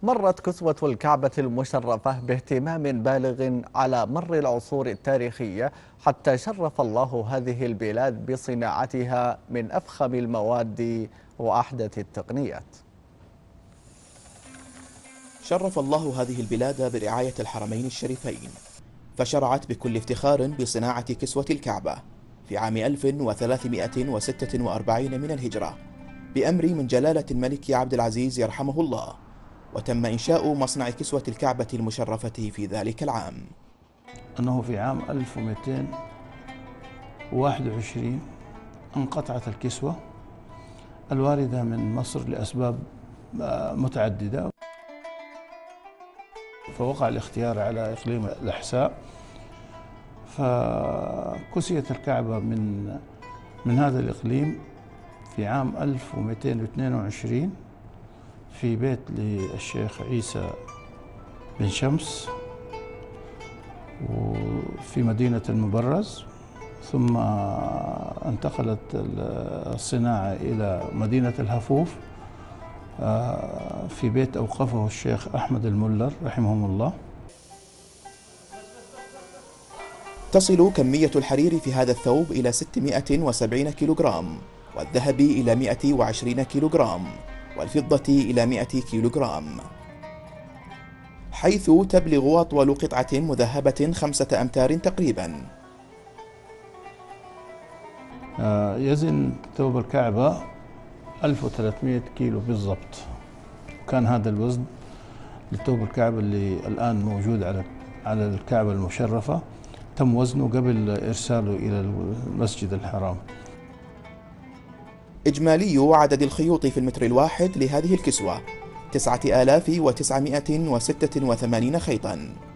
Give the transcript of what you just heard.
مرت كسوة الكعبة المشرفة باهتمام بالغ على مر العصور التاريخية، حتى شرف الله هذه البلاد بصناعتها من أفخم المواد وأحدث التقنيات. شرف الله هذه البلاد برعاية الحرمين الشريفين، فشرعت بكل افتخار بصناعة كسوة الكعبة في عام 1346 من الهجرة بأمر من جلالة الملك عبد العزيز يرحمه الله، وتم إنشاء مصنع كسوة الكعبة المشرفة في ذلك العام. أنه في عام 1221 انقطعت الكسوة الواردة من مصر لأسباب متعددة، فوقع الاختيار على إقليم الأحساء، فكسيت الكعبة من هذا الإقليم في عام 1222 في بيت للشيخ عيسى بن شمس وفي مدينة المبرز، ثم انتقلت الصناعة إلى مدينة الهفوف في بيت أوقفه الشيخ أحمد الملر رحمه الله. تصل كمية الحرير في هذا الثوب إلى 670 كيلوغرام، والذهب إلى 120 كيلوغرام، والفضة إلى 100 كيلوغرام، حيث تبلغ أطول قطعة مذهبة 5 أمتار تقريبا. يزن ثوب الكعبة 1300 كيلو بالضبط، وكان هذا الوزن لثوب الكعبة اللي الآن موجود على الكعبة المشرفة تم وزنه قبل إرساله إلى المسجد الحرام. إجمالي عدد الخيوط في المتر الواحد لهذه الكسوة 9986 خيطا.